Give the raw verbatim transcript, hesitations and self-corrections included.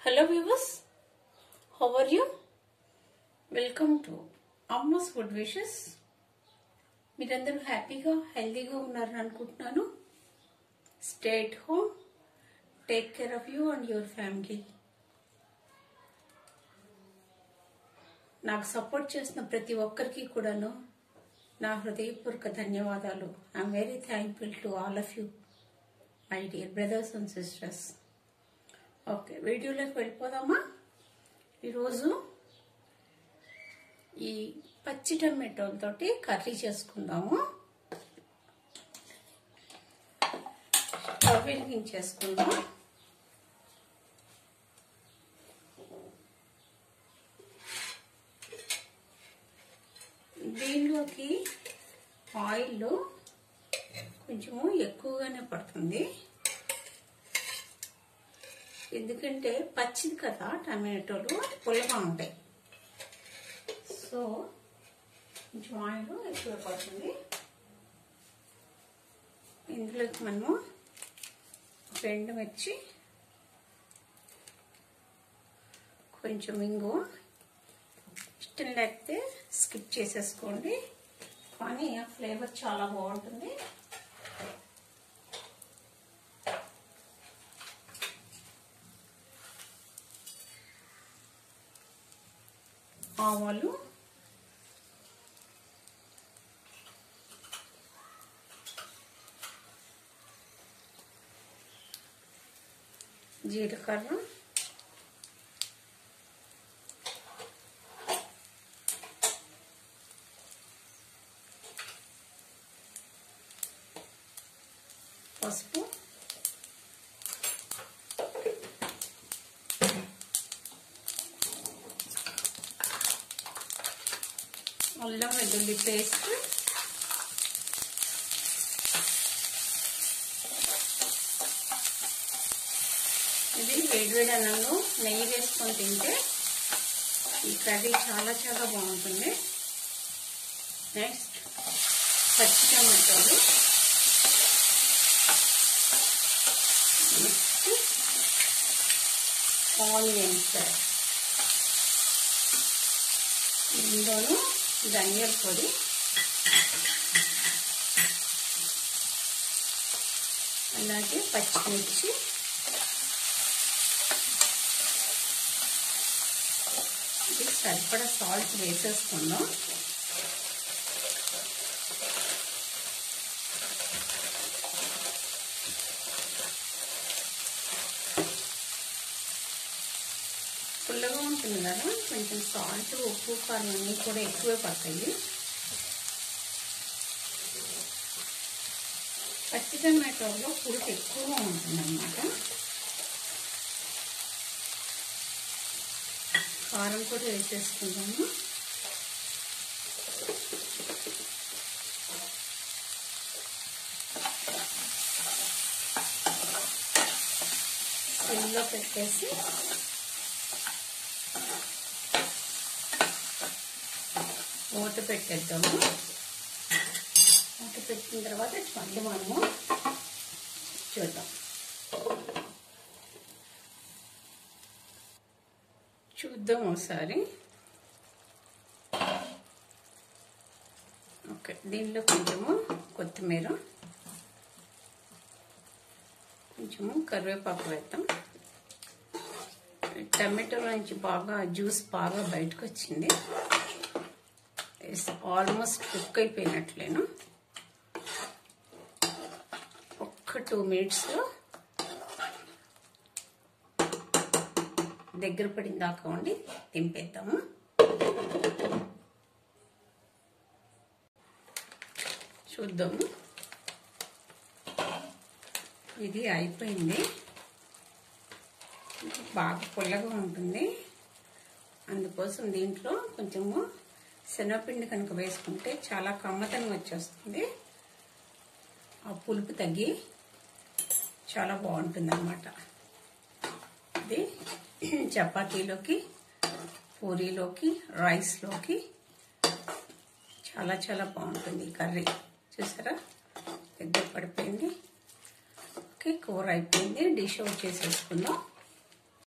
Hello viewers, how are you? Welcome to Amma's Food Wishes. మీరందరూ హ్యాపీగా హెల్తీగా ఉన్నారని అనుకుంటున్నాను. Stay at home, take care of you and your family. నాకు support చేసిన ప్రతి ఒక్కరికి కూడాను నా హృదయపూర్వక ధన్యవాదాలు. I'm very thankful to all of you my dear brothers and sisters. Okay, వీడియోలోకి వెళ్ళిపోదామా? ఈరోజు ఈ పచ్చి టమాటోలతోటి కర్రీ చేసుకుందాము. స్టవ్ వెలిగించేసుకుందాం. దీనిలోకి ఆయిల్ కొంచెము ఎక్కువగానే పడుతుంది, ఎందుకంటే పచ్చిది కదా, టమాటోలు పుల్లగా ఉంటాయి. సో కొంచెం ఆయిల్ ఎక్కువ పడుతుంది. ఇందులోకి మనము రెండు మిర్చి, కొంచెం ఇంగువ, ఇష్టం లేకపోతే స్కిప్ చేసేసుకోండి, కానీ ఆ ఫ్లేవర్ చాలా బాగుంటుంది. ఆవాలు, జీలకర్ర, పసుపు, అల్లం వెల్లుల్లి పేస్ట్, ఇది వేడివేడి అన్నంలో నెయ్యి వేసుకొని తింటే ఈ కర్రీ చాలా చాలా బాగుంటుంది. నెక్స్ట్ పచ్చి టమాటోలు, నెక్స్ట్ ఆనియన్స్, ఇందులోను ధనియాల పొడి, అలాగే పచ్చిమిర్చి, ఇది సరిపడా సాల్ట్ వేసేసుకుందాం. పుల్లగా ఉంటుంది కదా, కొంచెం సాల్ట్, ఉప్పు, కారం అన్నీ కూడా ఎక్కువే పడతాయి. పచ్చి టమాటోలో పులుపు ఎక్కువగా ఉంటుంది అన్నమాట. కారం కూడా వేసేసుకుందాము. సిమ్లో పెట్టేసి మూత పెట్టేద్దాము. మూత పెట్టిన తర్వాత మళ్ళీ మనము చూద్దాం. చూద్దాం ఒకసారి. ఓకే, దీనిలో కొంచెము కొత్తిమీర, కొంచెము కరివేపాకు వేద్దాం. టమాటో నుంచి బాగా జ్యూస్ బాగా బయటకు వచ్చింది. ఆల్మోస్ట్ కుక్ అయిపోయినట్లేను. ఒక్క టూ మినిట్స్లో దగ్గర పడిన దాకా ఉండి దింపేద్దాము. చూద్దాము, ఇది అయిపోయింది. బాగా పుల్లగా ఉంటుంది, అందుకోసం దీంట్లో కొంచెము శనగపిండి కనుక వేసుకుంటే చాలా కమ్మతనం వచ్చేస్తుంది. ఆ పులుపు తగ్గి చాలా బాగుంటుంది అన్నమాట. ఇది చపాతీలోకి, పూరీలోకి, రైస్లోకి చాలా చాలా బాగుంటుంది ఈ కర్రీ. చూసారా, దగ్గర పడిపోయింది. ఓకే, కూర అయిపోయింది. డిష్ అవుట్ చేసేసుకుందాం.